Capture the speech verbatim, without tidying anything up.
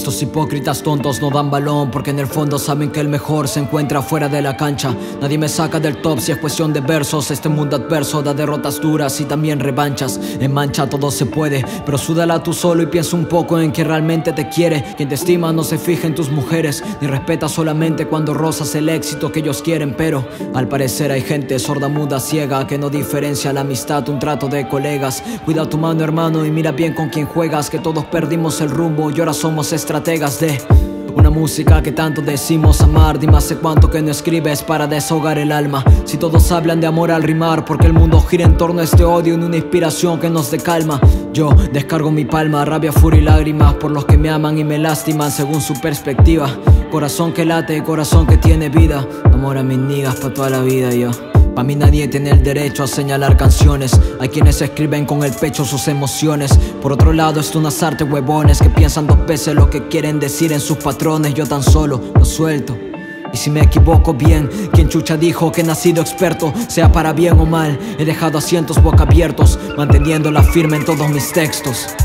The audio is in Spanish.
Estos hipócritas tontos no dan balón, porque en el fondo saben que el mejor se encuentra fuera de la cancha. Nadie me saca del top si es cuestión de versos. Este mundo adverso da derrotas duras y también revanchas. En mancha todo se puede, pero súdala tú solo y piensa un poco en quien realmente te quiere. Quien te estima no se fija en tus mujeres, ni respeta solamente cuando rozas el éxito que ellos quieren. Pero al parecer hay gente sorda, muda, ciega, que no diferencia la amistad, un trato de colegas. Cuida tu mano, hermano, y mira bien con quién juegas, que todos perdimos el rumbo y ahora somos estrategas de una música que tanto decimos amar. Dime hace cuánto que no escribes para desahogar el alma. Si todos hablan de amor al rimar, porque el mundo gira en torno a este odio, en una inspiración que nos dé calma. Yo descargo mi palma, rabia, furia y lágrimas por los que me aman y me lastiman según su perspectiva. Corazón que late, corazón que tiene vida. Amor a mis niggas pa' toda la vida, yo. Pa' mí nadie tiene el derecho a señalar canciones. Hay quienes escriben con el pecho sus emociones. Por otro lado está unas artes huevones que piensan dos veces lo que quieren decir en sus patrones. Yo tan solo lo suelto. Y si me equivoco bien, quien chucha dijo que he nacido experto. Sea para bien o mal, he dejado asientos boca abiertos, manteniéndola firme en todos mis textos.